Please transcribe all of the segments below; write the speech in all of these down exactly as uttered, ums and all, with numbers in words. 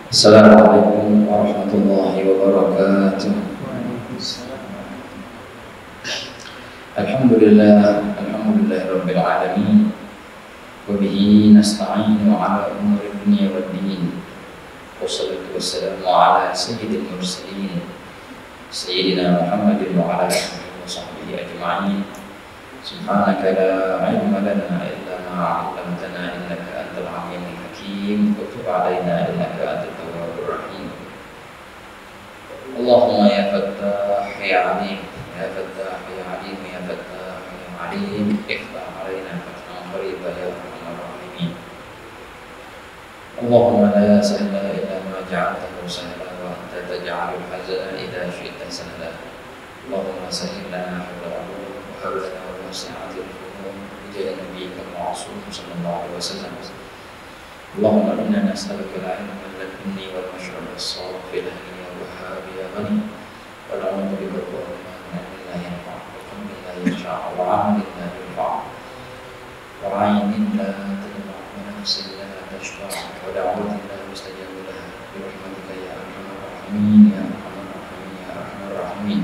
Assalamualaikum warahmatullahi wabarakatuh. Alhamdulillah, alhamdulillah rabbil alamin. Wa bihi nasta'inu ala umuri dunya waddin. Wassalatu wassalamu ala sayyidil mursalin sayyidina Muhammadin wa ala alihi wa sahbihi ajma'in. Subhanaka la ilma lana illa ma 'allamtana innaka antal alimul hakim. Wa tub 'alaina innaka antat tawwabur rahim. Allahumma ya Fattah ya Alim, ya Fattah ya Alim, ya Fattah ya Alim, iftah 'alaina fathan qariban ya arhamar rahimin. Allahumma la sahla illa ma ja'altahu sahla wa anta taj'alul hazana idza syi'ta sahla. Allahumma sahhil lana hawlahu wa hab lana wasi'atil umur bi nabiyyika al-ma'sum sallallahu alaihi wasallam. Allahumma inna nas'aluka al-'ilma al-ladunni wal mashraba as-safi ya wahhab ya ghani wa na'udzu bika min ilmin la yanfa' wa qalbin la yakhsha' wa 'amalin la yanfa' wa 'aynin la tadma' wa nafsin la tashba' wa da'watin la yustajabu laha bi rahmatika ya arhamar rahimin ya arhamar rahimin ya arhamar rahimin.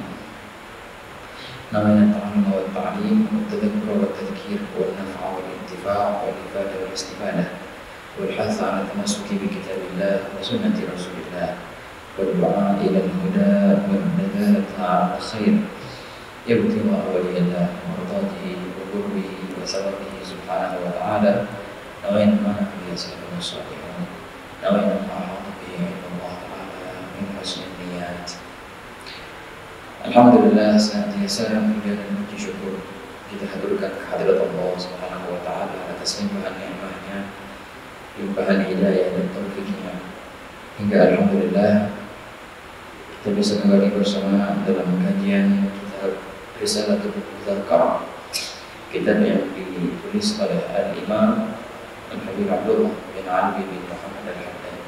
نوينا التعلم والتعليم والتذكر والتذكير والنفع والانتفاع والإفادة والاستفادة والحث على التمسك بكتاب الله وسنة رسول الله والدعاء إلى الهدى والندامة على الخير ابتغاء ولي الله ومرضاته وقربه وثوابه سبحانه وتعالى. نوينا ما نحن يسألنا الصالحون نوينا ما أحاط به علم الله تعالى من حسن النيات. Alhamdulillah, senantiasa puja dan puji syukur kita haturkan kehadirat Allah Subhanahu wa taala atas limpahan nikmat-Nya, limpahan hidayah dan taufiknya. Hingga alhamdulillah kita bisa kembali bersama dalam kajian kitab Risalatul Mudzakkarah, kitab yang ditulis oleh Al-Imam Al-Habib Abdullah bin Ali bin Muhammad Al-Haddad.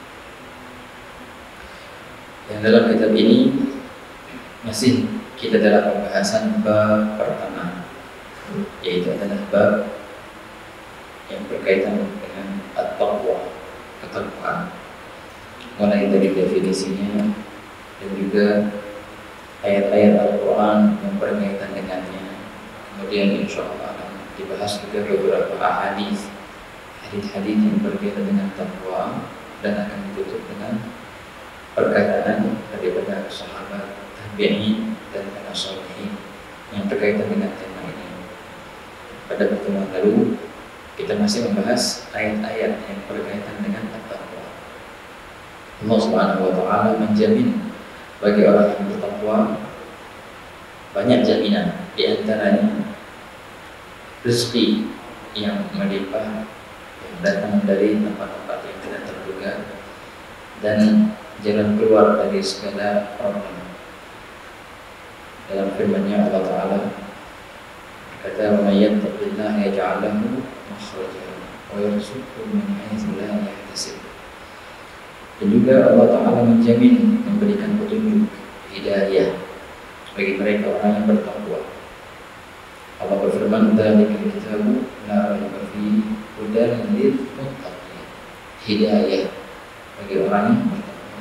Yang dalam kitab ini masih kita dalam pembahasan bab pertama, yaitu adalah bab yang berkaitan dengan at-taqwa, ketakwaan, mulai dari definisinya dan juga ayat-ayat Al-Quran yang berkaitan dengannya. Kemudian insya Allah akan dibahas juga beberapa hadis, hadis-hadis yang berkaitan dengan taqwa, dan akan ditutup dengan perkataan daripada sahabat, tabi'in dan para sholihin yang berkaitan dengan tema ini. Pada pertemuan lalu kita masih membahas ayat-ayat yang berkaitan dengan at-taqwa. Allah Subhanahu wa taala menjamin bagi orang yang bertakwa banyak jaminan, di antaranya rezeki yang melimpah yang datang dari tempat-tempat yang tidak terduga dan jalan keluar dari segala problem. Dalam firman-Nya Allah Ta'ala kata, "Wa may yattaqillaha yaj'al lahu makhrajan wa yarzuqhu min haitsu la yahtasib." Dan juga Allah Ta'ala menjamin memberikan petunjuk hidayah bagi mereka orang yang bertakwa. Allah berfirman, "Dzalikal kitabu la raiba fihi hudan lil muttaqin." Hidayah bagi orang yang bertakwa.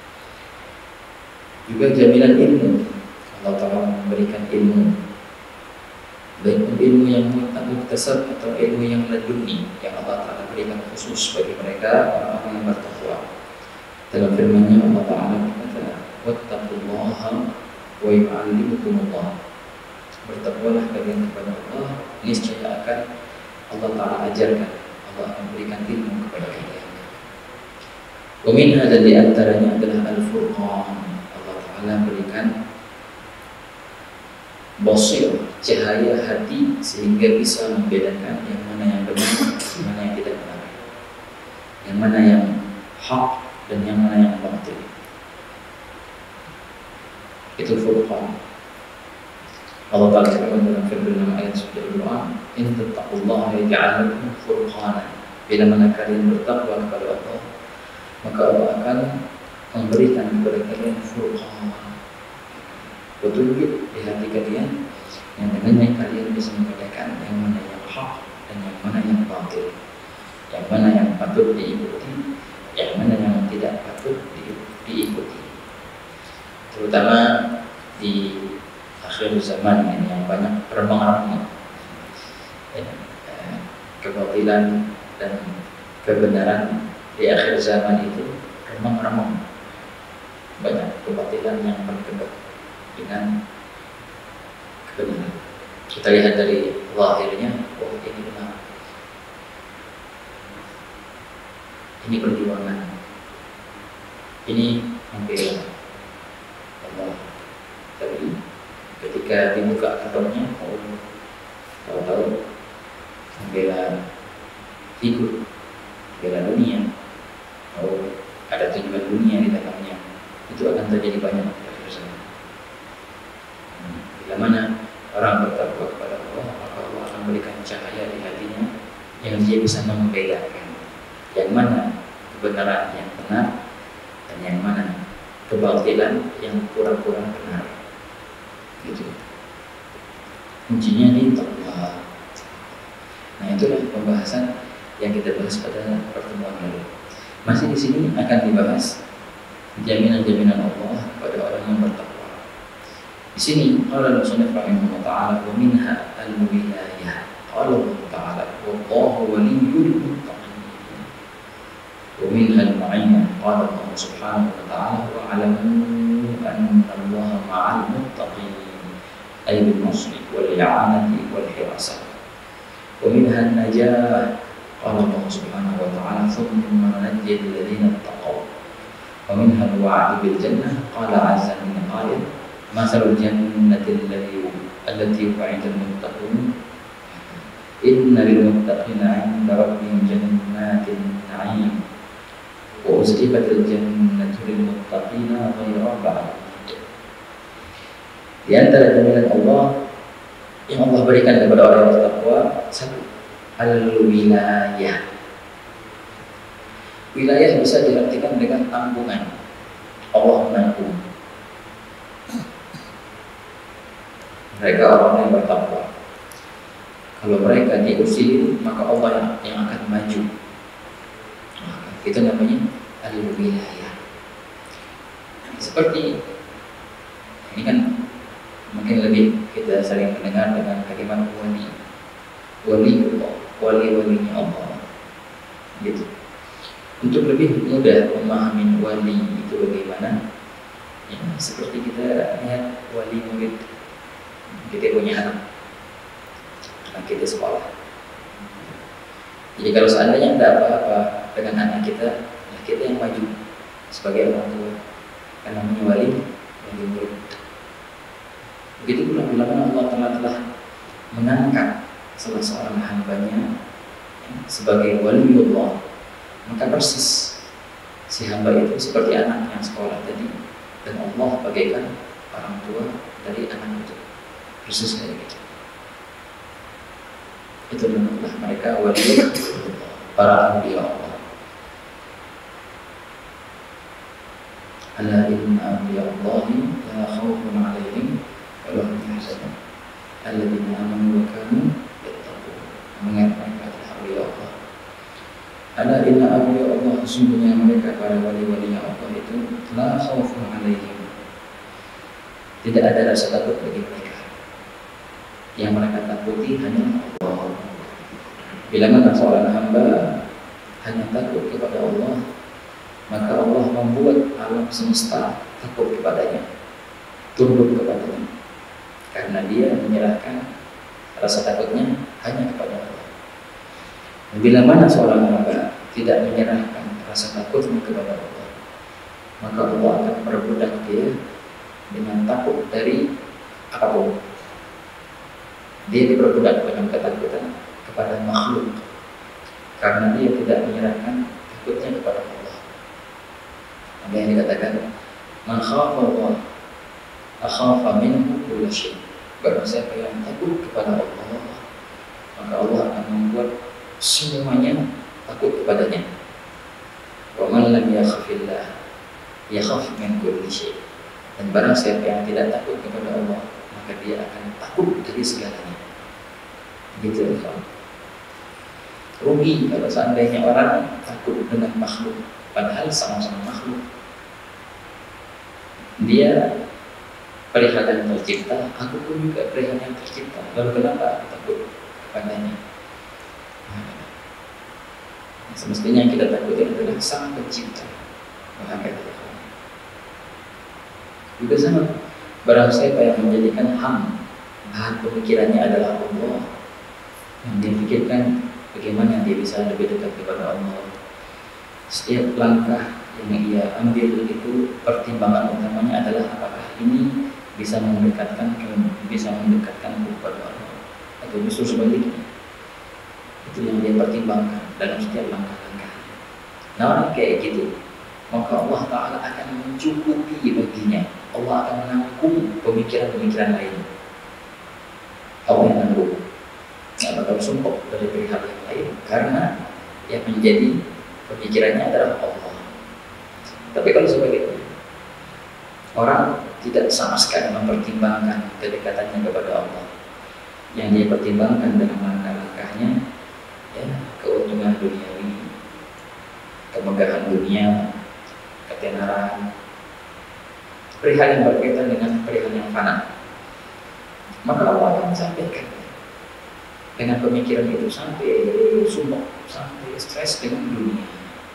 Juga jaminan ilmu. Allah Ta'ala memberikan ilmu, baik ilmu yang muktasab atau ilmu yang laduni, yang Allah Ta'ala berikan khusus bagi mereka orang-orang yang bertakwa. Dalam firman-Nya Allah Ta'ala berkata, "Wattaqullaha wa yu'allimukumullah." Bertakwalah kalian kepada Allah, niscaya akan Allah Ta'ala ajarkan, Allah akan berikan ilmu kepada kalian. Wa min hadza, di antaranya adalah Al-Furqan. Allah Ta'ala berikan basir, cahaya hati, sehingga bisa membedakan yang mana yang benar, yang mana yang tidak benar, yang mana yang hak dan yang mana yang batil. Itu Furqan. Allah Ta'ala firman dalam firman ayat suci Al-Quran, "In tattaqullaha yaj'al lakum furqanan." Bila mana kalian bertakwa kepada Allah, maka Allah akan memberikan kepada kalian furqan, petunjuk di hati kalian yang dengannya kalian bisa membedakan yang mana yang hak dan yang mana yang batil, yang mana yang patut diikuti, yang mana yang tidak yang patut di, diikuti, terutama di akhir zaman ini yang banyak remang-remang ya, eh, kebatilan dan kebenaran di akhir zaman itu remang-remang, banyak kebatilan yang berkebut dengan kebenaran. Kita lihat dari lahirnya, oh ini benar, ini perjuangan, ini membela Allah. Tapi ketika dibuka kantornya, oh, tahu-tahu membela figur, membela dunia, oh ada tujuan dunia di dalamnya, itu akan terjadi banyak kesan. Bila mana orang bertakwa kepada Allah, maka Allah akan berikan cahaya di hatinya yang dia bisa membedakan yang mana kebenaran yang benar dan yang mana kebatilan yang kurang-kurang benar. Gitu. Kuncinya di takwa. Nah, itulah pembahasan yang kita bahas pada pertemuan lalu. Masih di sini akan dibahas jaminan-jaminan Allah pada orang yang bertakwa. Di sini qala Rasulullah rahimahullah taala wa minha al-wilayah. Qala Allah taala wallahu waliyyul muttaqin. Wa minha al-ma'iyyah. Qala Allah subhanahu wa ta'ala wa 'alamu anna Allah ma'al muttaqin. Ay bil nasri wal i'anati wal hirasah. Wa minha an-najah. Qala Allah subhanahu wa ta'ala thumma nunajji alladhina ittaqaw. Wa minha al-wa'd bil jannah. Qala 'azza min qail masalul jannati allati wa'ida al-muttaqun inna lil muttaqina 'inda rabbihim jannatin na'im wa uzlifatil jannatu lil muttaqina ghayra ba'id. Di antara jaminan Allah yang Allah berikan kepada orang yang bertakwa, satu, al-wilayah. Wilayah bisa diartikan dengan tanggungan. Allah menanggung. Mereka orang yang bertakwa. Kalau mereka diusir, maka Allah yang, yang akan maju. Maka itu namanya al-wilayah. Seperti ini kan mungkin lebih kita sering mendengar dengan kalimat wali, wali Allah, wali-walinya Allah. Gitu. Untuk lebih mudah memahami wali itu bagaimana, ya, seperti kita lihat wali murid. Kita punya anak, anak kita sekolah. Jadi kalau seandainya ada apa-apa dengan anak kita, ya kita yang maju sebagai orang tua, karena namanya wali, wali murid. Begitu pula bila mana Allah telah, telah mengangkat salah seorang hambanya ya, sebagai waliullah, maka persis si hamba itu seperti anak yang sekolah tadi, dan Allah bagaikan orang tua dari anak itu. Persis kayak gitu. Itu adalah mereka wali para anbiya Allah. Ala inna anbiya Allahi la khawfun 'alaihim wa la hum yahzanun alladzina amanu wa kanu yattaqun. Mengingat mereka adalah anbiya Allah. Ala inna anbiya Allah, sesungguhnya mereka para wali-walinya Allah itu la khawfun 'alaihim. Tidak ada rasa takut bagi mereka. Yang mereka takuti hanya Allah. Bila mana seorang hamba hanya takut kepada Allah, maka Allah membuat alam semesta takut kepadanya, tunduk kepadanya, karena dia menyerahkan rasa takutnya hanya kepada Allah. Bila mana seorang hamba tidak menyerahkan rasa takutnya kepada Allah, maka Allah akan memperbudak dia dengan takut dari apapun. Dia diperbudak dengan ketakutan kepada makhluk, karena dia tidak menyerahkan takutnya kepada Allah. Maka yang dikatakan man khafa Allah akhafa minhu kulla syai'. Barang siapa yang takut kepada Allah, maka Allah akan membuat semuanya takut kepadanya. Wa man lam yakhafillah yakhaf min kulli syai'. Dan barang siapa yang tidak takut kepada Allah, maka dia akan takut dari segalanya. Gitu kan? Rugi kalau seandainya orang takut dengan makhluk, padahal sama-sama makhluk. Dia perihal yang tercipta, aku pun juga perihal yang tercipta. Lalu kenapa aku takut kepadanya? Nah, semestinya yang kita takuti adalah sang pencipta. Bahagia. Juga sama, barang siapa yang menjadikan ham bahan pemikirannya adalah Allah, yang dia pikirkan bagaimana dia bisa lebih dekat kepada Allah. Setiap langkah yang ia ambil itu pertimbangan utamanya adalah apakah ini bisa mendekatkan bisa mendekatkan kepada Allah atau justru sebaliknya. Itu yang dia pertimbangkan dalam setiap langkah-langkah. Nah, orang kayak gitu, maka Allah Ta'ala akan mencukupi baginya. Allah akan menanggung pemikiran-pemikiran lain. Allah yang menanggung, nggak bakal sumpah dari perihal yang lain, karena yang menjadi pemikirannya adalah Allah. Tapi kalau sebaliknya, orang tidak sama sekali mempertimbangkan kedekatannya kepada Allah. Yang dia pertimbangkan dalam langkah-langkahnya, ya, keuntungan duniawi, kemegahan dunia, ketenaran, perihal yang berkaitan dengan perihal yang fana, maka Allah akan sampaikan dengan pemikiran itu sampai sumpah, sampai stres dengan dunia,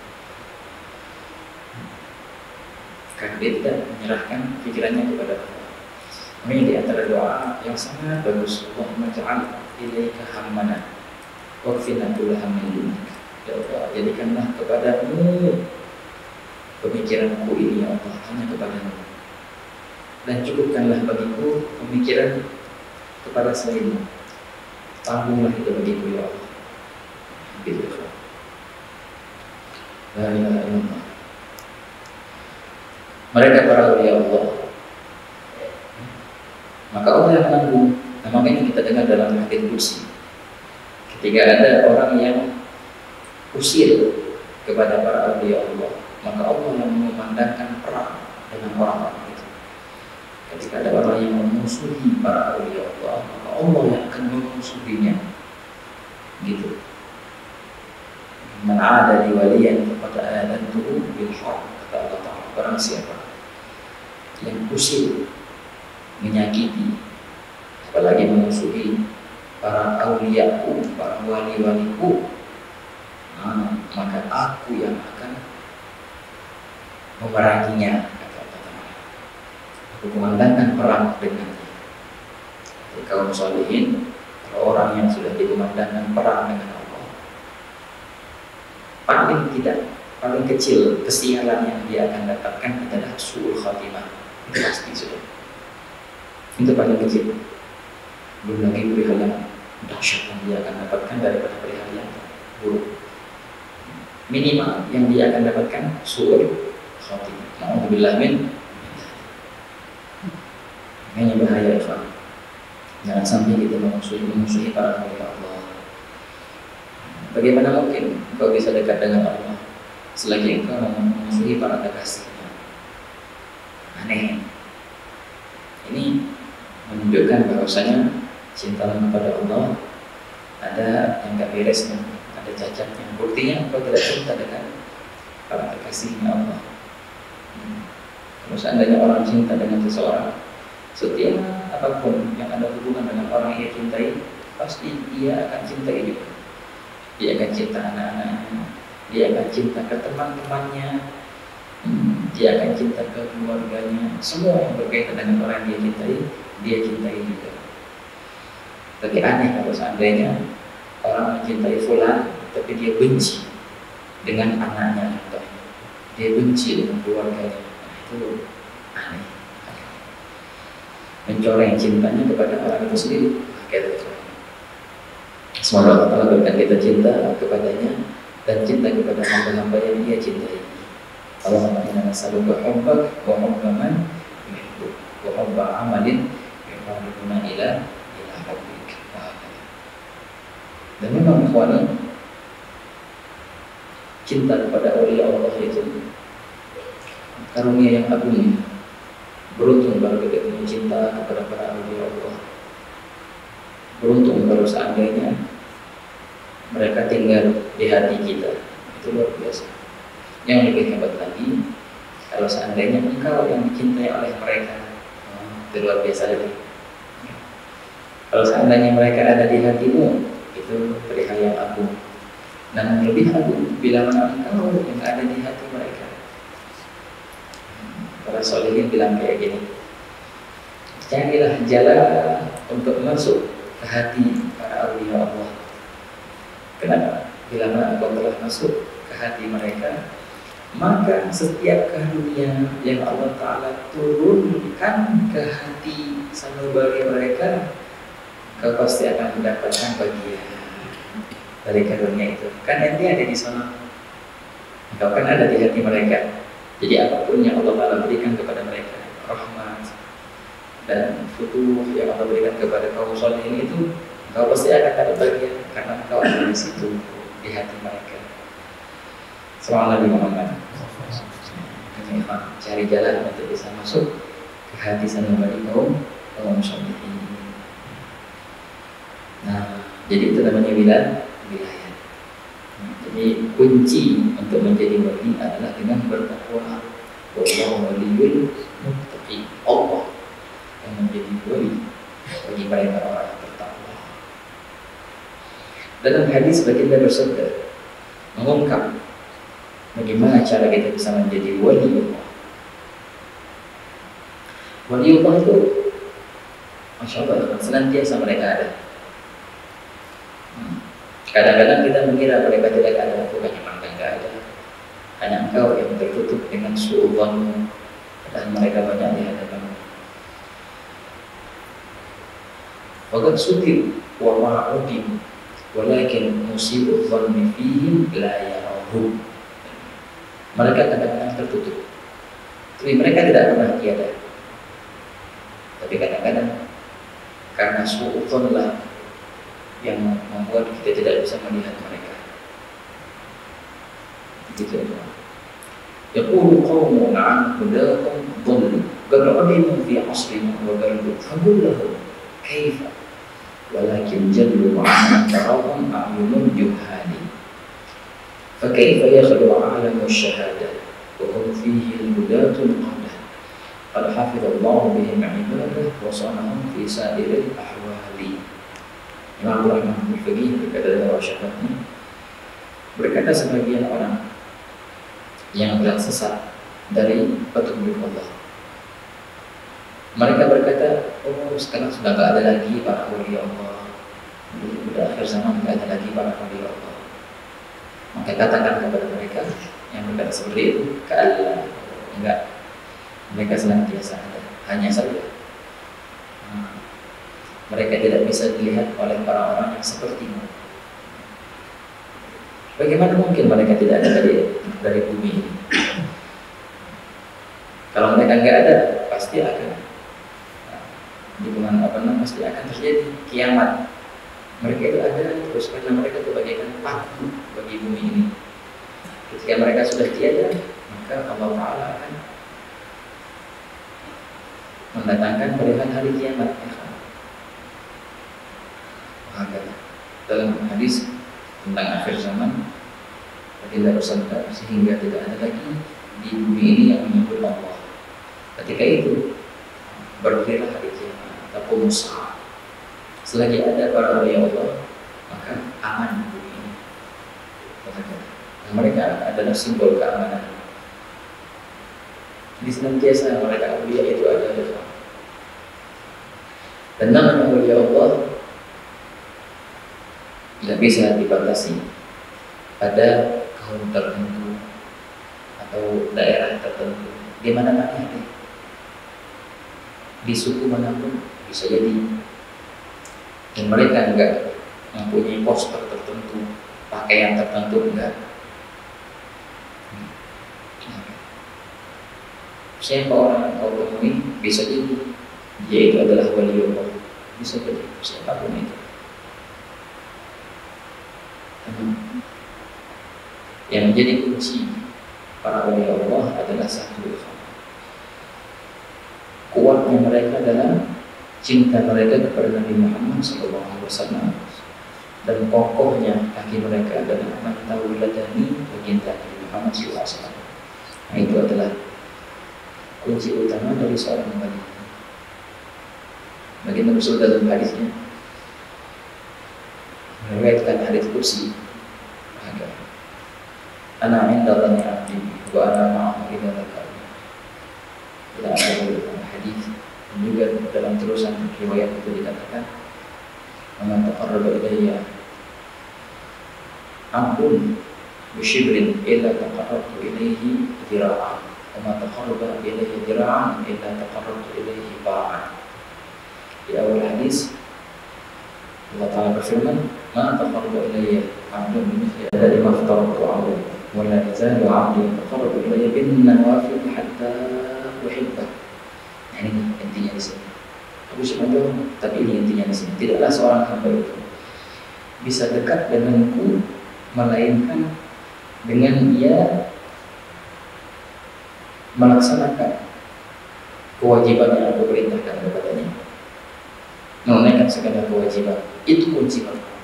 karena dia tidak menyerahkan pikirannya kepada Allah. Ini di antara doa yang sangat bagus. Allahumma ja'al ilaika hammana waqfina kulla hammin dunik. Ya Allah, jadikanlah kepadamu pemikiranku ini, ya Allah, hanya kepadamu, dan cukupkanlah bagiku pemikiran kepada selainmu. Tanggunglah itu bagiku, ya Allah. Gitu ya. La ilaha illallah. Mereka para awliya Allah, maka Allah yang menanggung. Nah, makanya kita dengar dalam hadits qudsi, ketika ada orang yang usir kepada para awliya Allah, maka Allah yang memandangkan perang dengan orang-orang itu. Ketika ada orang yang memusuhi para awliya Allah, maka Allah yang akan memusuhinya. Gitu. Man 'ada li waliyan faqad adantuhu bil harb, kata Allah Ta'ala. Barang siapa yang usir, menyakiti, apalagi memusuhi para awliyaku, para wali-waliku, nah, maka aku yang akan memeranginya, kata Allah Ta'ala. Aku kumandangkan perang dengannya. Jadi kaum sholihin, kalau orang yang sudah dikumandangkan perang dengan Allah, paling tidak, paling kecil kesialan yang dia akan dapatkan adalah su'ul khatimah. Itu pasti sudah. Itu paling kecil. Belum lagi perihal yang dahsyat yang dia akan dapatkan daripada perihal yang buruk. Minimal yang dia akan dapatkan su'ul khatimah. Na'udzubillah min. Ini bahaya, Ikhwan. Jangan sampai kita memusuhi, memusuhi para awliya Allah. Bagaimana mungkin engkau bisa dekat dengan Allah selagi engkau memusuhi para kekasihnya? Aneh. Ini menunjukkan bahwasanya cinta kepada Allah ada yang gak beresnya, ada cacatnya. Buktinya engkau tidak cinta dengan para kekasihnya Allah. Hmm. Kalau seandainya orang cinta dengan seseorang, setiap apapun yang ada hubungan dengan orang yang ia cintai, pasti ia akan cintai juga. Dia akan cinta anak-anaknya, dia akan cinta ke teman-temannya, hmm, dia akan cinta ke keluarganya. Semua yang berkaitan dengan orang yang dia cintai, dia cintai juga. Tapi aneh kalau seandainya orang mencintai fulan, tapi dia benci dengan anaknya, dia benci dengan keluarganya. Nah, itu aneh. Mencoreng cintanya kepada orang itu sendiri. Semoga Allah berikan kita cinta kepadanya dan cinta kepada hamba-hamba yang dia cintai. Allahumma inna nas'aluka hubbak wa hubba man yuhibbuk wa hubba amalin yuqarribuna ila ila hubbik. Dan memang ikhwan, cinta kepada awliya Allah itu karunia yang agung. Beruntung kalau kita punya cinta kepada para awliya Allah. Beruntung kalau seandainya mereka tinggal di hati kita. Itu luar biasa. Yang lebih hebat lagi, kalau seandainya engkau yang dicintai oleh mereka, oh, itu luar biasa lagi. Kalau seandainya mereka ada di hatimu, itu perihal yang agung. Dan lebih agung bila mana engkau yang ada di hati mereka. Para solihin bilang kayak gini, carilah jalan untuk masuk ke hati para awliya Allah. Kenapa? Bila mana engkau telah masuk ke hati mereka, maka setiap karunia yang Allah Ta'ala turunkan ke hati sanubari mereka, kau pasti akan mendapatkan bagian dari karunia itu. Kan ente ada di sana, kau kan ada di hati mereka. Jadi apapun yang Allah Ta'ala berikan kepada mereka, rahmat dan futuh yang Allah berikan kepada kaum sholihin itu, kau pasti akan dapat bagian karena kau ada di situ, di hati mereka. Soal Nabi Muhammad, cari jalan untuk bisa masuk ke hati sanubari kaum kaum sholihin. Nah, jadi itu namanya wilayah. wilayah. Nah, jadi kunci untuk menjadi wali adalah dengan bertakwa. Wallahu waliyul muttaqin. Allah yang menjadi wali bagi mereka orang yang bertakwa. Dalam hadis baginda bersabda mengungkap bagaimana cara kita bisa menjadi wali Allah. Wali Allah itu, masya Allah, senantiasa mereka ada. Kadang-kadang kita mengira mereka tidak ada, bukannya mereka tidak ada. Hanya engkau yang tertutup dengan su'udzanmu, dan mereka banyak di hadapanmu. Waqad sutir wa ma'udim, walakin musi'u dhanni fihim la yarahum. Mereka kadang-kadang tertutup, tapi mereka tidak pernah tiada. Tapi kadang-kadang karena su'udzanlah yang membuat kita tidak bisa melihat mereka. Begitu ya. Yaqulu qaumun 'an hudahum dhallu qad'alimu fi 'asrina wa qardu faqul lahum kaifa walakin jallu 'an tarahum a'yunun juhali fa kaifa yakhlu 'alamu asy-syahadah wa hum fihi al-hudatul qadah qad hafidallahu bihim 'ibadah wa sanahum fi sa'iril ahwali. Imam Rahman Al-Faqih berkata dalam syafatnya, berkata sebagian orang yang telah sesat dari petunjuk Allah, mereka berkata, oh sekarang sudah tidak ada lagi para wali Allah, sudah akhir zaman tidak ada lagi para wali Allah. Maka katakan kepada mereka yang berkata seperti itu, ka'allah, enggak, mereka senantiasa ada, hanya saja mereka tidak bisa dilihat oleh para orang yang sepertimu. Bagaimana mungkin mereka tidak ada dari, dari bumi ini? Kalau mereka nggak ada, pasti akan di bulan apa namanya pasti akan terjadi kiamat. Mereka itu ada terus karena mereka itu bagaikan paku bagi bumi ini. Ketika mereka sudah tiada, maka Allah Ta'ala akan mendatangkan perihal hari kiamat. Dalam hadis tentang akhir zaman, baginda bersabda, sehingga tidak ada lagi di bumi ini yang menyebut Allah. Ketika itu berdirilah hari kiamat atau musa. Selagi ada para wali Allah, maka aman di bumi ini. Dan mereka adalah simbol keamanan. Di senantiasa mereka awliya itu ada. Dan namanya wali Allah tidak bisa dibatasi pada kaum tertentu atau daerah tertentu, di mana-mana ada, di suku manapun bisa jadi. Dan mereka enggak mempunyai poster tertentu, pakaian tertentu, enggak. Siapa orang yang kau temui bisa jadi dia itu adalah wali Allah, bisa jadi siapapun itu. Yang menjadi kunci para wali Allah adalah satu, kuatnya mereka dalam cinta mereka kepada Nabi Muhammad shallallahu alaihi wasallam, dan kokohnya kaki mereka dalam mantauladani baginda Nabi Muhammad shallallahu alaihi wasallam. Nah, itu adalah kunci utama dari seorang wali. Baginda Rasul dalam hadisnya meriwayatkan hadis qudsi, ana inda dhanni abdi wa ana ma'ahu idza dzakarani. Dalam hadis dan juga dalam terusan riwayat itu dikatakan, "Man taqarraba ilayya 'abdun bi shibrin illa taqarrabtu ilayhi dhira'an, wa man taqarraba ilayya dhira'an illa taqarrabtu ilayhi ba'an." Di awal hadis Allah Ta'ala berfirman, "Ma taqarraba ilayya 'abdun bimithli adadi ma aftaratu 'alayhi wa la yazalu 'abdi yataqarrabu ilayya bin nawafil hatta uhibbah." Nah, ini intinya di sini. Aku cuma bilang, tapi ini intinya di sini. Tidaklah seorang hamba itu bisa dekat denganku melainkan dengan ia melaksanakan kewajiban yang aku perintahkan kepadanya, menunaikan segala kewajiban. Itu kunci pertama.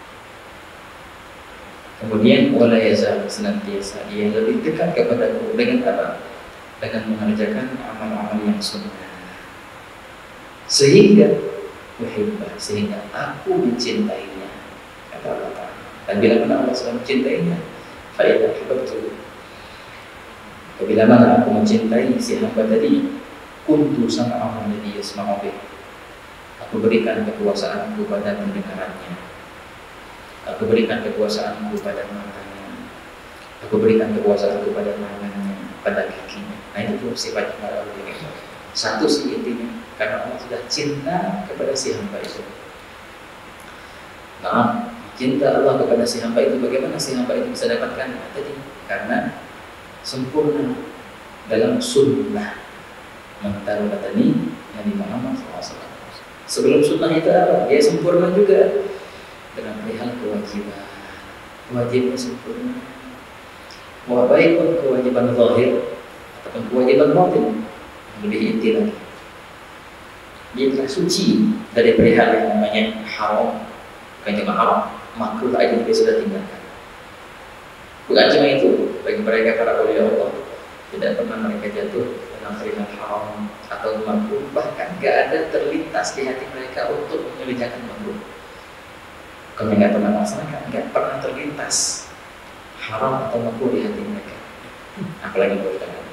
Kemudian wala yazal, senantiasa dia lebih dekat kepadaku dengan apa? Dengan mengerjakan amal-amal yang sunnah, sehingga uhibbah, sehingga aku mencintainya, kata Allah Ta'ala. Dan bila mana Allah sudah mencintainya, fa idza ahbabtu, bila mana aku mencintai si hamba tadi, kuntu sam'ahu alladhi yasma'u bih, aku berikan kekuasaanku pada pendengarannya, aku berikan kekuasaanku pada matanya, aku berikan kekuasaanku pada tangannya, pada kakinya. Nah, itu tuh sifat para ulama. Satu sih intinya, karena Allah sudah cinta kepada si hamba itu. Nah, cinta Allah kepada si hamba itu, bagaimana si hamba itu bisa dapatkan? Tadi karena sempurna dalam sunnah. Mengetahui tadi Nabi Muhammad shallallahu alaihi wasallam. Sebelum sunnah itu apa? Dia sempurna juga dengan perihal kewajiban. Kewajiban sempurna. Wah, baik pun kewajiban zahir ataupun kewajiban batin, lebih inti lagi. Dia telah suci dari perihal yang namanya haram, bukan cuma haram, makruh aja dia sudah tinggalkan. Bukan cuma itu, bagi mereka para awliya Allah tidak pernah mereka jatuh dalam perihal haram atau makruh, bahkan gak ada terlintas di hati mereka untuk mengerjakan makruh. Kami gak pernah melaksanakan, gak pernah terlintas haram atau makruh di hati mereka, apalagi berkata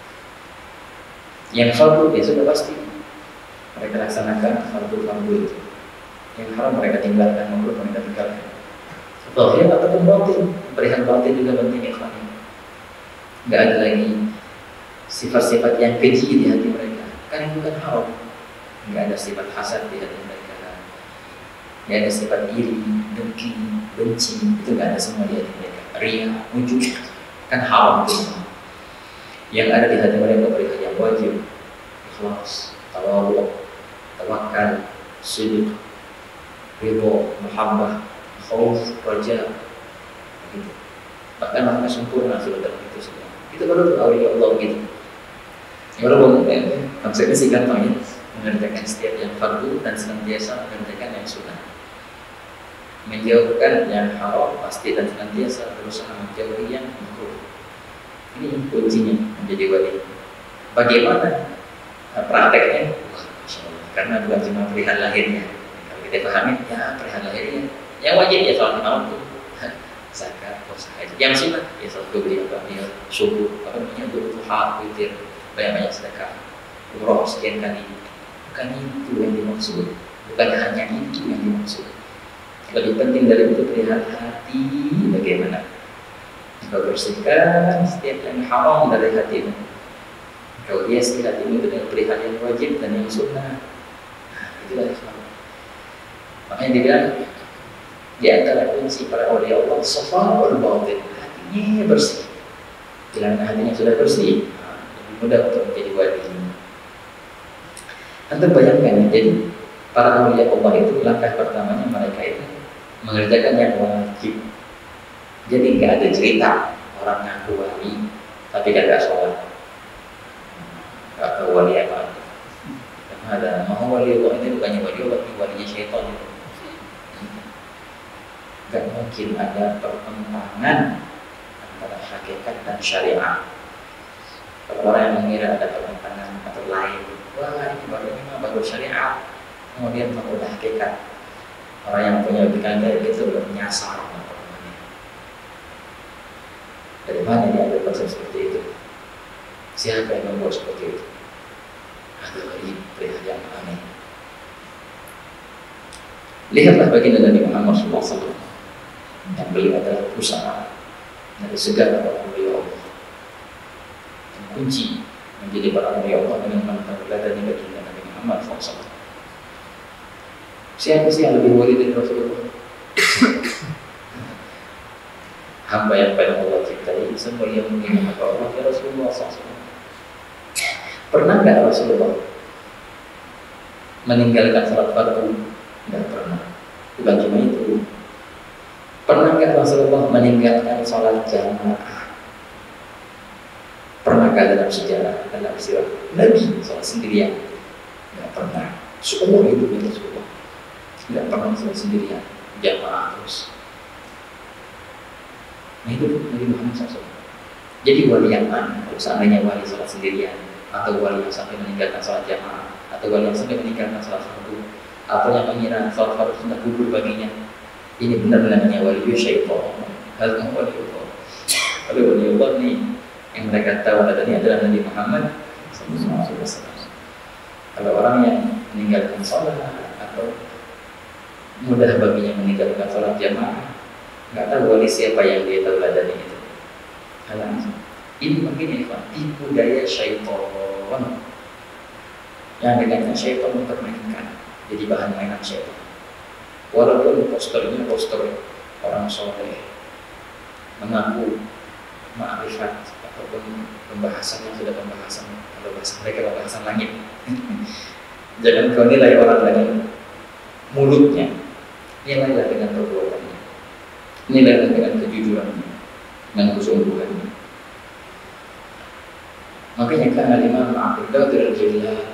yang fardu dia sudah pasti mereka laksanakan fardu-fardu itu. Yang haram mereka tinggalkan, makruh mereka tinggalkan. Zahir ataupun batin, perihal batin juga penting ikhwan. Enggak ada lagi sifat-sifat yang keji di hati mereka, kan itu kan haram. Enggak ada sifat hasad di hati mereka, enggak ada sifat iri, dengki, benci, itu enggak ada semua di hati mereka. Ria, ujub, kan haram itu. Yang ada di hati mereka perihal yang wajib, ikhlas, tawadhu, tawakal, sidq, ridho, muhabbah, khauf, raja, begitu. Bahkan makna sempurna sudah dalam itu semua. Itu baru awliya Allah gitu. Walaupun ya, konsepnya sih gampang ya, mengerjakan setiap yang fardu dan senantiasa mengerjakan yang sunnah, menjauhkan yang haram pasti dan senantiasa berusaha menjauhi yang makruh. Ini kuncinya menjadi wali. Bagaimana prakteknya? Wah, Masya Allah. Karena bukan cuma perihal lahirnya. Kalau kita pahami, ya perihal lahirnya. Yang wajib ya sholat lima waktu, zakat, puasa haji. Yang sunnah ya sholat duhur, apa ya subuh, apa namanya duha, witir, banyak-banyak sedekah, umroh sekian kali. Bukan itu yang dimaksud. Bukan hanya itu yang dimaksud. Lebih penting dari itu perihal hati bagaimana. Kau bersihkan setiap yang haram dari hatimu. Kau hiasi hatimu dengan perihal yang wajib dan yang sunnah. Nah, itulah Islam. Makanya dibilang di antara kunci para awliya Allah, shafa'ul batin, hatinya bersih. Bila hatinya sudah bersih, nah, lebih mudah untuk menjadi wali. Anda bayangkan, jadi para awliya Allah itu langkah pertamanya mereka itu mengerjakan yang wajib. Jadi nggak ada cerita orang ngaku wali tapi kan nggak sholat, nggak tahu wali apa. Karena ada mau wali Allah ini bukannya wali Allah, ini walinya syaitan itu. Nggak mungkin ada pertentangan antara hakikat pendekatan syariah. Kalau orang yang mengira ada pertentangan atau lain, wah ini baru memang baru syariat, kemudian udah hakikat. Orang yang punya pikiran kayak gitu udah menyasar. Dari mana dia ambil konsep seperti itu? Siapa yang membuat seperti itu? Ada lagi perihal yang aneh. Lihatlah baginda Nabi Muhammad shallallahu alaihi wasallam yang beliau adalah pusara dari segala orang beliau Allah. Dan kunci menjadi para awliya Allah dengan meneladani baginda Nabi Muhammad shallallahu alaihi wasallam. Siapa sih yang lebih wali dari Rasulullah? Hamba yang paling Allah cintai, semulia mungkin hamba Allah ya Rasulullah shallallahu alaihi wasallam. Pernah nggak Rasulullah meninggalkan salat fardu? Tidak pernah. Bukan cuma itu. Pernah nggak Rasulullah meninggalkan salat jamaah? Pernahkah dalam sejarah, dalam sirah Nabi salat sendirian? Tidak pernah. Seumur hidupnya Rasulullah tidak pernah salat sendirian, jamaah terus. Nah itu Nabi Muhammad shallallahu alaihi wasallam. Jadi wali yang mana? Kalau seandainya wali salat sendirian, atau wali yang sampai meninggalkan salat jamaah, atau wali yang sampai meninggalkan salat fardu, atau yang mengira salat fardu sudah gugur baginya, ini benar-benar namanya wali syaitan. Hal kamu wali Allah. Kalau wali Allah nih yang mereka tahu adanya adalah Nabi Muhammad shallallahu alaihi wasallam. Kalau orang yang meninggalkan salat atau mudah baginya meninggalkan salat jamaah, nggak tahu wali siapa yang dia tahu adanya itu. Alam. Ini mungkin ya, tipu daya syaitan yang dengannya syaitan mempermainkan, jadi bahan mainan syaitan. Walaupun posternya poster orang soleh mengaku ma'rifat ataupun pembahasan yang sudah pembahasan, kalau bahasa mereka pembahasan langit. Jangan kau nilai orang dengan mulutnya, nilailah dengan perbuatannya, nilailah dengan kejujurannya, dengan kesungguhannya. Makanya kan Imam Abdul Qadir Al-Jilani,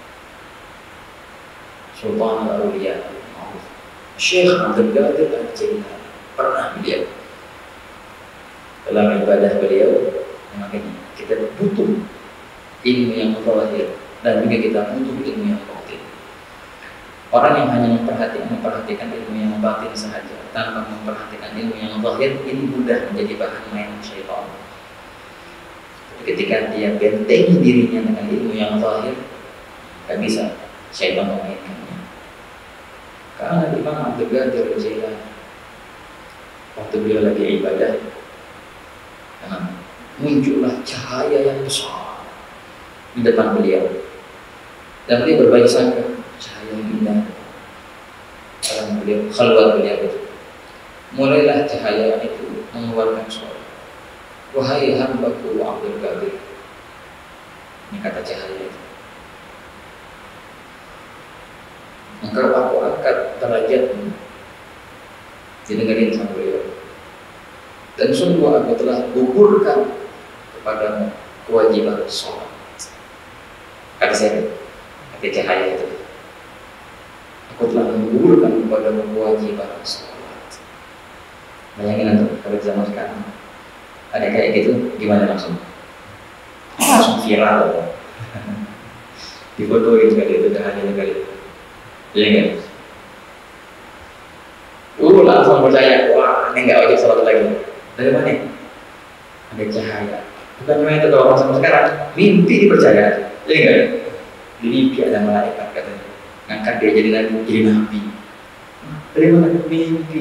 Sultan Al-Awliya, Syekh Abdul Qadir Al-Jilani, pernah beliau dalam ibadah beliau, makanya kita butuh ilmu yang zahir dan juga kita butuh ilmu yang batin. Orang yang hanya memperhatikan, memperhatikan ilmu yang batin sahaja tanpa memperhatikan ilmu yang zahir, ini mudah menjadi bahan main syaitan. Ketika dia bentengi dirinya dengan ilmu yang zahir, tak bisa syaitan memainkannya. Karena Imam Abdul Qadir Al-Jilani waktu beliau lagi ibadah, nah, muncullah cahaya yang besar di depan beliau, dan beliau berbaik sangka cahaya yang indah. Karena beliau khalwat beliau itu, mulailah cahaya itu mengeluarkan suara, wahai hambaku Abdul Qadir. Ini kata cahaya itu, engkau aku angkat derajatmu, didengarin sama beliau. Dan sungguh aku telah gugurkan kepadamu kewajiban sholat. Kata saya, kata cahaya itu, aku telah menggugurkan kepadamu kewajiban sholat. Bayangin nanti kalau zaman sekarang ada kayak gitu, gimana langsung? Langsung viral. Di foto gitu kali itu, dah hanya kali. Iya nggak? Uh, langsung percaya, wah ini nggak wajib sholat lagi. Dari mana? Ada cahaya. Bukan cuma itu kalau orang sama sekarang, mimpi dipercaya. Iya nggak? Di mimpi ada malaikat katanya, ngangkat dia jadi nabi, jadi nabi. Dari mana? Mimpi.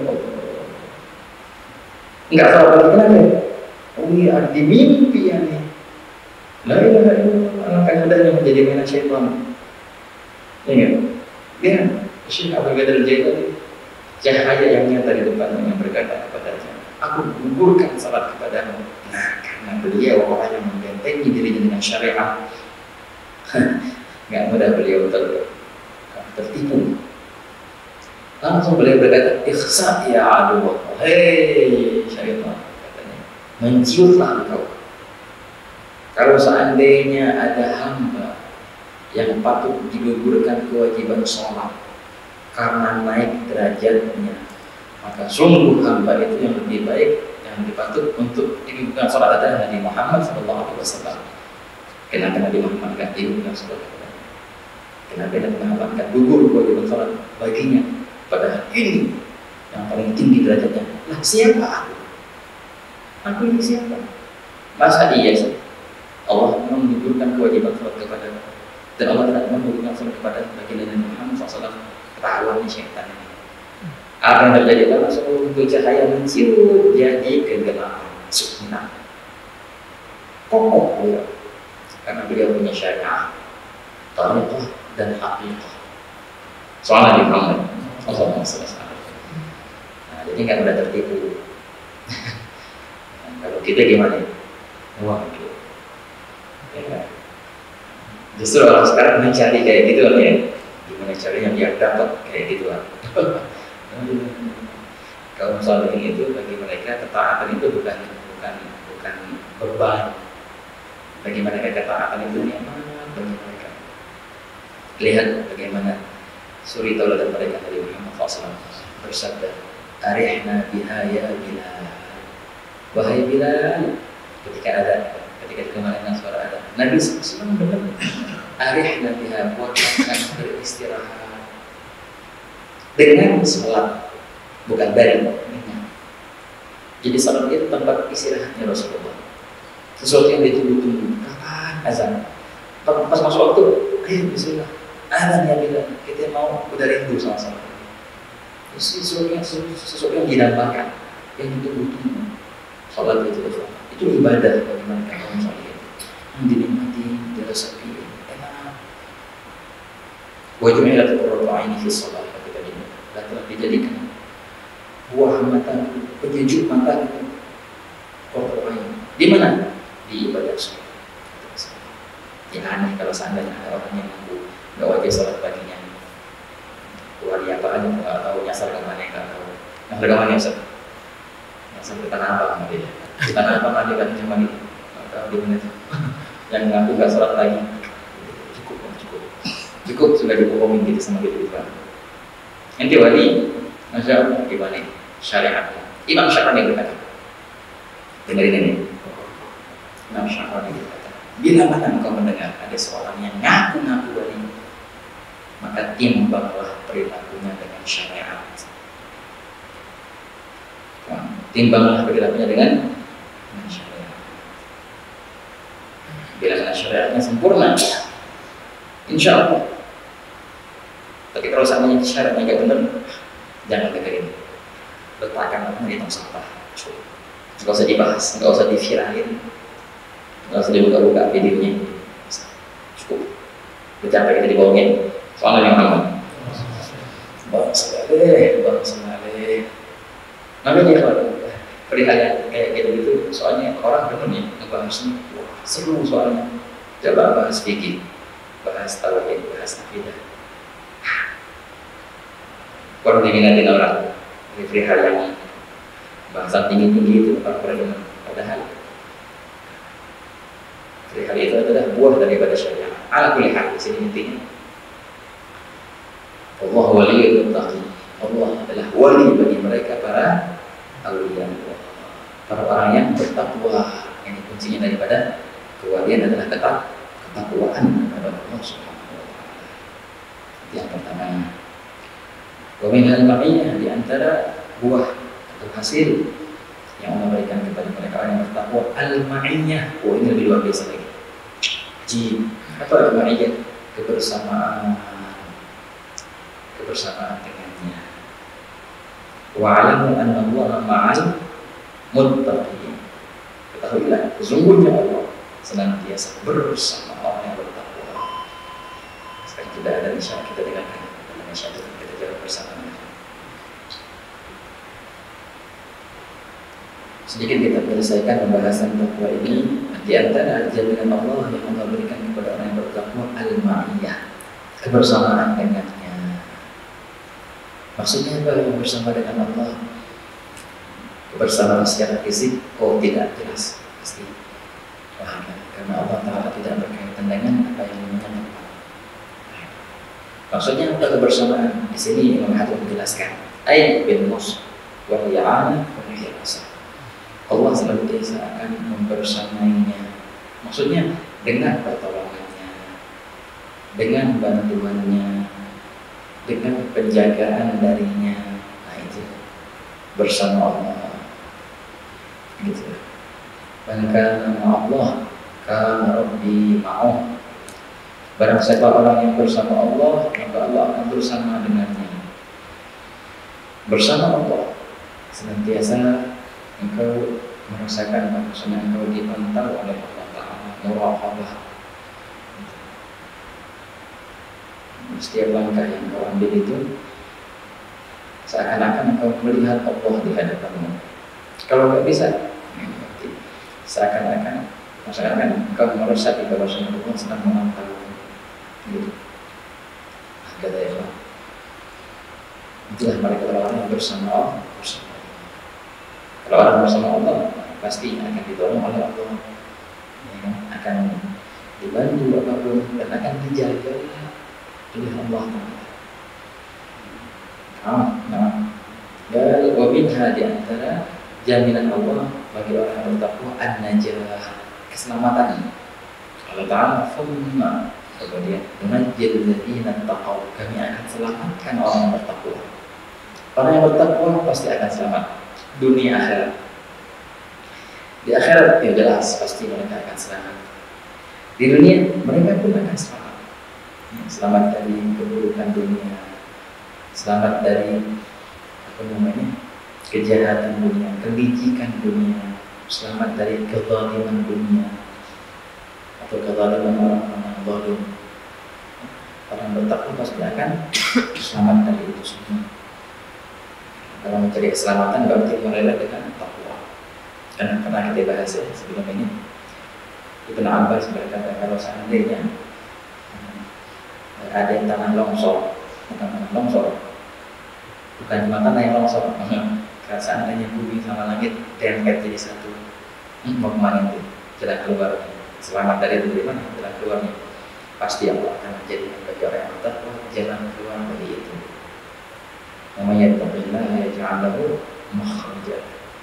Enggak salah lagi kenapa? Oh iya, di mimpi ya nih. La ilaha illallah, alangkah mudahnya menjadi mainan syaitan. Iya nggak? Ya, Syekh Abdul Qadir Al-Jilani, cahaya yang nyata di depannya yang berkata kepadanya, aku gugurkan salat kepadamu. Nah, karena beliau orang yang membentengi dirinya dengan syariat, nggak mudah beliau ter, tertipu. Langsung beliau berkata, ikhsa ya aduh, hei syaitan, katanya, menciutlah engkau. Kalau seandainya ada hamba yang patut digugurkan kewajiban sholat karena naik derajatnya, maka sungguh hamba itu yang lebih baik, yang yang dipatut untuk dibuka sholat adalah Nabi Muhammad Shallallahu Alaihi Wasallam. Kenapa Nabi Muhammad nggak dibuka sholat? Kenapa Nabi Muhammad nggak gugur kewajiban sholat baginya? Padahal ini yang paling tinggi derajatnya. Nah, siapa aku? Aku ini siapa? Masa iya sih? Allah menggugurkan kewajiban sholat kepada, dan Allah tidak menggugurkan sholat kepada baginda Nabi Muhammad shallallahu alaihi wasallam. Ketahuan syaitan ini. Apa yang terjadi? Karena seluruh cahaya menciut jadi kegelapan. Sunnah. Kokoh beliau. Karena beliau punya syariat, tariqah dan haqiqah. Soalnya di Muhammad sallallahu alaihi wasallam. Nah, jadi nggak mudah tertipu. Nah, kalau kita gimana? Wah, gitu. Ya. Justru orang sekarang mencari kayak gitu ya. Gimana caranya biar dapat kayak gitu kan? Kaum salihin itu bagi mereka ketaatan itu bukan bukan bukan beban. Bagi mereka ketaatan itu nikmat bagi mereka. Lihat bagaimana suri tauladan mereka dari Muhammad shallallahu alaihi wasallam bersabda, "Arihna biha ya Bilal." Wahai Bilal, ketika ada ketika kemarin suara ada Nabi shallallahu alaihi wasallam benar. Arihna biha, buatkan beristirahat dengan sholat, bukan dari dengan. Jadi sholat itu tempat istirahatnya Rasulullah. Sesuatu yang ditunggu-tunggu. Kapan azan? Pas masuk waktu, ayo bismillah. Azan ya Bilal. Kita mau udah rindu sama-sama. Sesuatu yang sesuatu yang dinamakan, yang ditunggu-tunggu. Sholat itu itu ibadah bagi mereka kaum salihin. Yang dinikmati, dirasapi, enak. Wajibnya adalah berdoa ini di sholat. Telah dijadikan buah mata, penyejuk mata, kotor lain. Di mana? Di ibadah sholat. Ya aneh kalau seandainya ada orang yang mengaku nggak wajib sholat paginya. Wali apa aja nggak tahu, nyasar ke mana nggak tahu. Nyasar ke mana Ustaz? Nyasar ke tanah apa sama dia? Di tanah apa sama dia kan cuma itu? Nggak tahu di mana itu. Yang mengaku nggak sholat lagi. Cukup, cukup, cukup sudah dibohongin gitu sama gitu kan. Nanti wali, masya Allah gimana syariatnya? Imam Syafi'i berkata, dengerin ini. Imam Syafi'i berkata, bila mana engkau mendengar ada seorang yang ngaku-ngaku wali, maka timbanglah perilakunya dengan syariat. Timbanglah perilakunya dengan, dengan syariat. Bila mana syariatnya sempurna, insya Allah. Tapi kalau seandainya syaratnya nggak benar, jangan dengerin. Letakkan namanya di tong sampah. Nggak usah dibahas, nggak usah diviralin, nggak usah dibuka-buka videonya. Cukup. Bercanda kita dibohongin. Soalnya yang aman. Bang sekali, bang sekali. Makanya kalau perihal kayak gitu-gitu, soalnya orang benar nih ngebahasnya, wah seru soalnya. Coba bahas fikih, bahas tauhid, bahas akidah. Kalau diminatin orang, ini perihal yang bahasa tinggi-tinggi itu orang pernah padahal perihal itu adalah buah daripada syariat. Ala kulli hal, di sini intinya Allah waliyul muttaqin. Allah adalah wali bagi mereka para auliya Allah, para orang yang bertakwa. Ini kuncinya daripada kewalian adalah ketak ketakwaan kepada Allah Subhanahu wa taala. Itu yang pertama. Waminal ma'iyah, di antara buah atau hasil yang Allah berikan kepada mereka orang yang bertakwa, al-ma'iyah. Oh, ini lebih luar biasa lagi. Jim, apa al-ma'iyah? Kebersamaan, kebersamaan dengannya. Wa'alamu anna Allaha ma'al muttaqin. Ketahuilah, sesungguhnya Allah senantiasa bersama orang yang bertakwa. Sekarang tidak ada isyarat kita dengarkan dalam isyarat kita jalan bersama. Sedikit kita menyelesaikan pembahasan takwa ini. Di antara jaminan Allah yang Allah berikan kepada orang yang bertakwa, al-ma'iyah, kebersamaan dengannya. Maksudnya apa yang bersama dengan Allah? Kebersamaan secara fisik? Oh tidak, jelas pasti paham, karena Allah Ta'ala tidak berkaitan dengan apa yang namanya Allah. Maksudnya apa kebersamaan? Di sini Imam Hatim menjelaskan ayat bin mus wa ya'ana wa ya'asa. senantiasa akan membersamainya. Maksudnya dengan pertolongannya, dengan bantuannya, dengan penjagaan darinya. Nah itu bersama Allah. Gitu. Maka Allah kana Rabbi ma'ah. Barang siapa orang yang bersama Allah, maka Allah akan bersama dengannya. Bersama Allah senantiasa engkau merasakan maksudnya engkau dipantau oleh Allah Ta'ala, muraqabah. Setiap langkah yang kau ambil itu seakan-akan engkau melihat Allah di hadapanmu. Kalau nggak bisa, seakan-akan seakan-akan engkau meresapi bahwa Allah sedang memantau. Gitu. Kata Allah. Itulah mereka orang yang bersama Allah. Bersama Allah. Kalau orang bersama Allah, pasti akan ditolong oleh Allah, ya, akan dibantu apapun dan akan dijaga oleh Allah. Ah, nah, dan wabinha di antara jaminan Allah bagi orang yang bertakwa an-najah, keselamatan. Allah Ta'ala firman, kemudian menajil ladzina taqaw, kami akan selamatkan orang yang bertakwa. Orang yang bertakwa pasti akan selamat dunia akhirat. Di akhirat ya jelas pasti mereka akan selamat. Di dunia mereka pun akan selamat. Selamat dari keburukan dunia, selamat dari apa namanya kejahatan dunia, kelicikan dunia, selamat dari kezaliman dunia atau kezaliman orang-orang yang zalim. Orang bertakwa pasti akan selamat dari itu semua. Kalau mencari keselamatan berarti mulailah dengan takwa. Karena pernah kita bahas ya sebelum ini, Ibnu Abbas berkata kalau seandainya ada yang tanah longsor, bukan tanah longsor, bukan cuma tanah yang longsor, kalau seandainya bumi sama langit dempet jadi satu, mau kemana itu? Jalan keluar. Selamat dari itu dari mana? Jalan keluarnya. Pasti Allah akan menjadikan bagi orang yang bertakwa jalan keluar dari itu. Namanya taqillaha yaj'al lahu makhraja.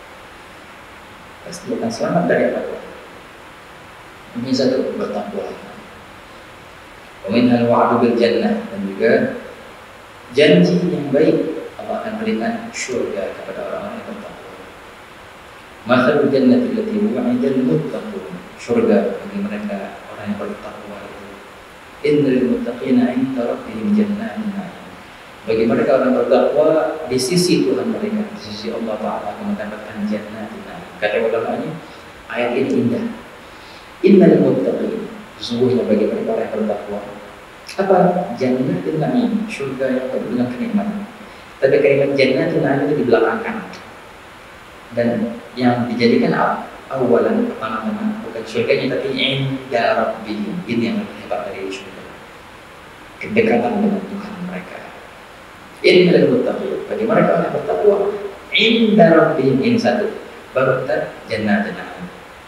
Pasti akan selamat dari apa? Ini satu bertakwa. Wa minhal wa'du bil jannah, dan juga janji yang baik Allah akan berikan syurga kepada orang-orang yang bertakwa. Mathalul jannati allati wu'ida al-muttaqun, syurga bagi mereka orang yang bertakwa itu. Innal muttaqina 'inda rabbihim jannatun na'im. Bagi mereka orang bertakwa di sisi Tuhan mereka, di sisi Allah Ta'ala akan mendapatkan jannatun na'im. Kata ulamanya, ayat ini indah. Innal muttaqin, sesungguhnya bagi mereka orang yang bertakwa apa? Jannatun na'im, surga yang penuh dengan kenikmatan. Tapi kalimat jannatun na'im itu dibelakangkan. Dan yang dijadikan awalan pertama-tama bukan surganya tapi inda rabbihim. Ini yang lebih hebat dari surga. Kedekatan dengan Tuhan mereka. Innal muttaqin, bagi mereka orang yang bertakwa inda rabbihim, ini satu. Baru kita jannatun na'im.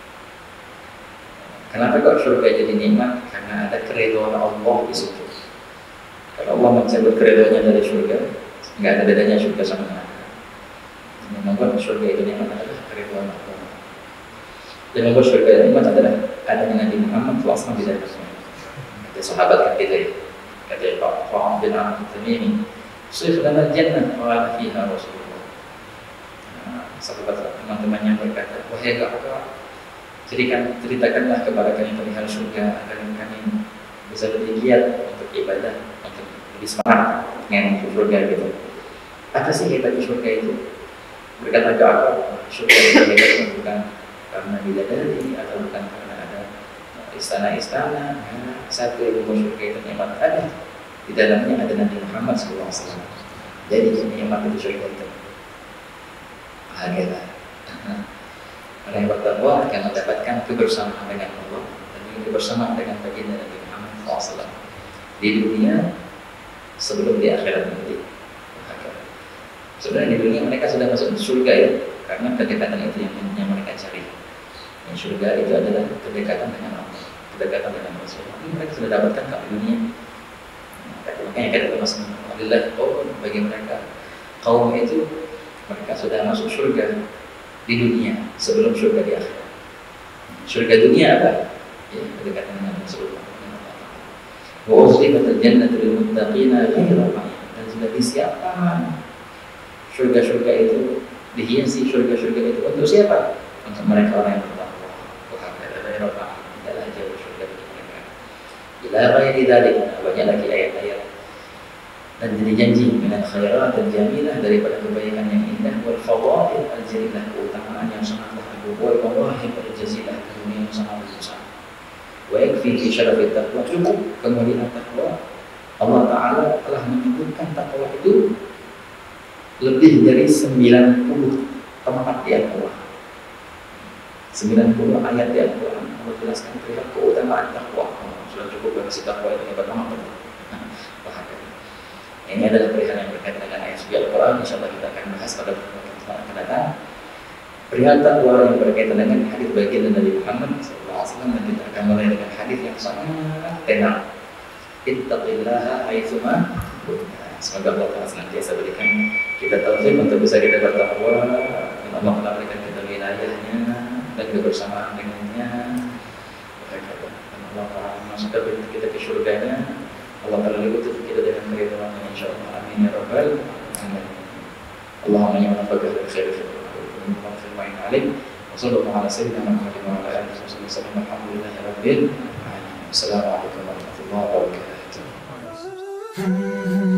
Kenapa kok surga jadi nikmat? Karena ada keridhaan Allah di situ. Kalau Allah mencabut keridhaannya dari surga, nggak ada bedanya surga sama neraka. Yang membuat surga itu nikmat adalah keridhaan Allah. Yang membuat surga itu nikmat adalah ada dengan Nabi Muhammad shallallahu alaihi wasallam. Kata sahabat ketika itu, kata Pak bin Amr Tamimi, "Sif lana jannah wa fiha Rasulullah." Sahabat teman-temannya berkata, "Wahai kakak, Ceritakan, ceritakanlah kepada kami perihal surga agar kami bisa lebih giat untuk ibadah, untuk lebih semangat dengan surga gitu." Apa sih hebatnya surga itu? Berkata ke aku, surga itu hebatnya bukan karena bidadari atau bukan karena ada istana-istana. Nah, satu ilmu surga itu nikmat ada di dalamnya, ada Nabi Muhammad shallallahu alaihi wasallam. Jadi nikmat itu surga itu bahagia. Orang yang bertakwa akan mendapatkan kebersamaan dengan Allah dan juga kebersamaan dengan baginda Nabi Muhammad shallallahu alaihi wasallam di dunia sebelum di akhirat nanti. Sebenarnya di dunia mereka sudah masuk surga ya, karena kedekatan itu yang, yang mereka cari. Yang surga itu adalah kedekatan dengan Allah, kedekatan dengan Rasulullah. Ini mereka sudah dapatkan kalau di dunia. Makanya kata Mas Alhamdulillah, oh bagi mereka kaum itu mereka sudah masuk surga. di dunia sebelum surga di akhirat. Surga dunia apa? Ya, kedekatan dengan Rasulullah. Wa uzlifatil jannatu lil muttaqina ghairu ma'in. Dan sudah disiapkan surga-surga itu, dihiasi surga-surga itu untuk siapa? Untuk mereka orang yang bertakwa. Wah, ghairu ma'in. Adalah jauh surga bagi mereka. Ila ghairi dzalik, banyak lagi ayat-ayat. Dan jadi janji dengan khairat dan jamilah daripada kebaikan yang indah, wal fadail al jalilah, keutamaan yang sangatlah agung, wal mawahib al jazilah, karunia yang sangat besar. Wa yakfi fi syarafit taqwa, cukup kemuliaan takwa. Allah Ta'ala telah menyebutkan takwa itu lebih dari sembilan puluh tempat di Al-Quran. sembilan puluh ayat di Al-Quran Allah jelaskan perihal keutamaan takwa. Oh, sudah cukup bagi si takwa itu hebat banget. Ini adalah perihal yang berkaitan dengan ayat suci Al-Quran. InsyaAllah kita akan bahas pada pertemuan akan datang. Perihal takwa yang berkaitan dengan hadis baginda Nabi Muhammad sallallahu alaihi wasallam, dan kita akan mulai dengan hadis yang sangat tenang. Ittaqillaha haitsuma kunta. Semoga Allah Ta'ala senantiasa berikan kita taufik untuk bisa kita bertakwa, dan Allah Ta'ala berikan kita wilayahnya dan kebersamaan dengannya. Dan Allah Ta'ala masukkan kita ke surganya. Allah Ta'ala liputi kita dengan keridhaan insyaallah. Amin ya rabbal alamin. Allahumma ya nafaqah bil khair fi kulli ma'in alim. Wa sallallahu ala sayyidina Muhammadin wa ala alihi wa sallam. Alhamdulillahi rabbil alamin. Assalamualaikum warahmatullahi wabarakatuh.